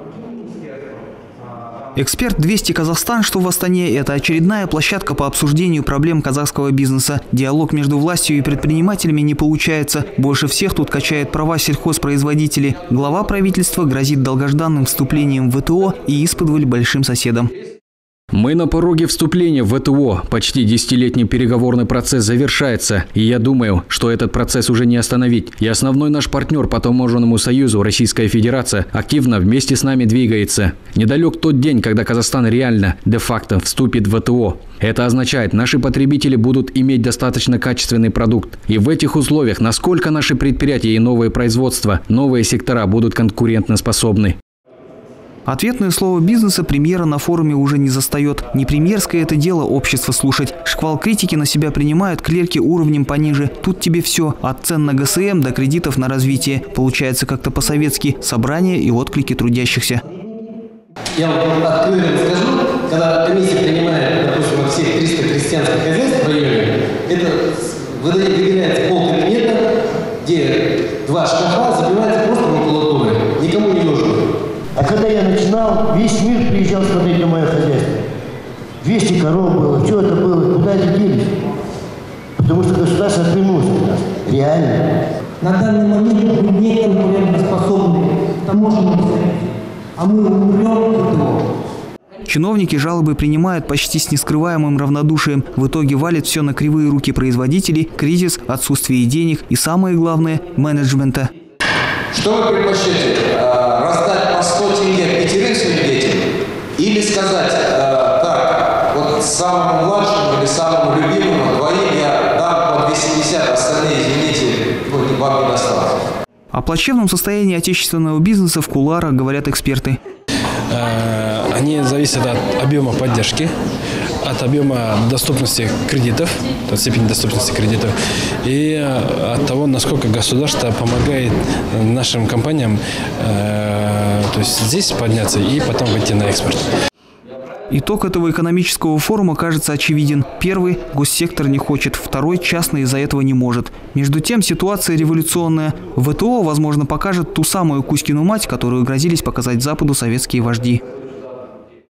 Эксперт 200 Казахстан, что в Астане, это очередная площадка по обсуждению проблем казахского бизнеса. Диалог между властью и предпринимателями не получается. Больше всех тут качает права сельхозпроизводители. Глава правительства грозит долгожданным вступлением в ВТО и исподволь большим соседам. Мы на пороге вступления в ВТО. Почти 10-летний переговорный процесс завершается. И я думаю, что этот процесс уже не остановить. И основной наш партнер по таможенному союзу, Российская Федерация, активно вместе с нами двигается. Недалек тот день, когда Казахстан реально, де-факто вступит в ВТО. Это означает, наши потребители будут иметь достаточно качественный продукт. И в этих условиях, насколько наши предприятия и новые производства, новые сектора будут конкурентоспособны. Ответное слово бизнеса премьера на форуме уже не застает. Не премьерское это дело общество слушать. Шквал критики на себя принимают клерки уровнем пониже. Тут тебе все. От цен на ГСМ до кредитов на развитие. Получается как-то по-советски. Собрания и отклики трудящихся. Я вам откровенно скажу, когда комиссия принимает, допустим, во всех 300 крестьянских хозяйств в районе, это выделяется полкабинета, где 2 шкафа забивается просто макулатурой. Никому не нужно. А когда я начинал, весь мир приезжал смотреть на мое хозяйство. 200 коров было, все это было, куда это делись? Потому что государство преимущество нас. Реально. На данный момент мы не конкурентоспособны таможенному союзу, а мы умрем от этого. Чиновники жалобы принимают почти с нескрываемым равнодушием. В итоге валят все на кривые руки производителей, кризис, отсутствие денег и, самое главное, менеджмента. Что вы предпочтете? Раздать по 100 тенге 5 своим детям? Или сказать, так, вот самому младшему или самому любимому двоим я дам по 250, остальные, извините, вам не досталось? О плачевном состоянии отечественного бизнеса в кулуарах говорят эксперты. Они зависят от объема поддержки, от объема доступности кредитов, от степени доступности кредитов и от того, насколько государство помогает нашим компаниям, то есть здесь подняться и потом выйти на экспорт. Итог этого экономического форума кажется очевиден. Первый – госсектор не хочет, второй – частный из-за этого не может. Между тем ситуация революционная. ВТО, возможно, покажет ту самую Кузькину мать, которую грозились показать Западу советские вожди.